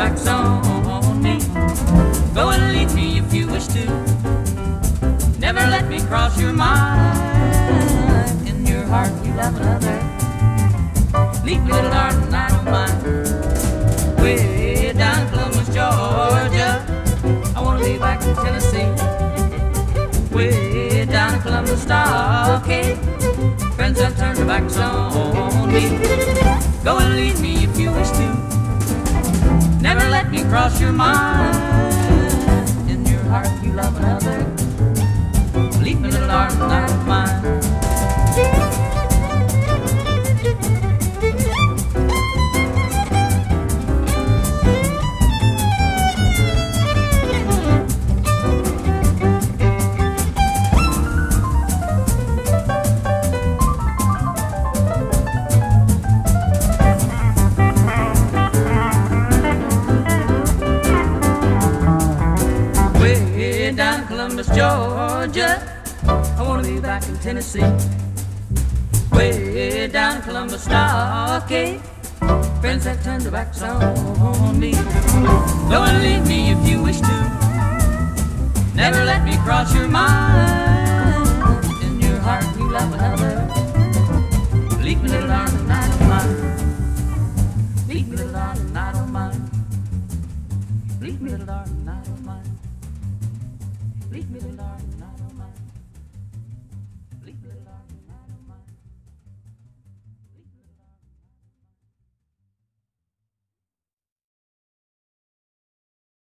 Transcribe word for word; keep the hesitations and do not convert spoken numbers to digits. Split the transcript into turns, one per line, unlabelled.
back's on me. Go and leave me if you wish to. Never let me cross your mind. In your heart you love another. Leave me, little darling, I don't mind. Way down in Columbus, Georgia, I wanna be back in Tennessee. Way down in Columbus, Stockade, friends have turned their backs on me. Go and leave me if you wish to. Never let me cross your mind. In your heart you love another. Leave me, little darling, I don't mind. Down in Columbus, Georgia, I wanna be back in Tennessee. Way down in Columbus, Stockade, friends have turned their backs on me. Go and leave me if you wish to. Never let me cross your mind. In your heart you love another. Leave me, little darling, I don't mind. Leave me, little darling, I don't mind. Leave me, little darling, I don't mind. Leave me, little darling.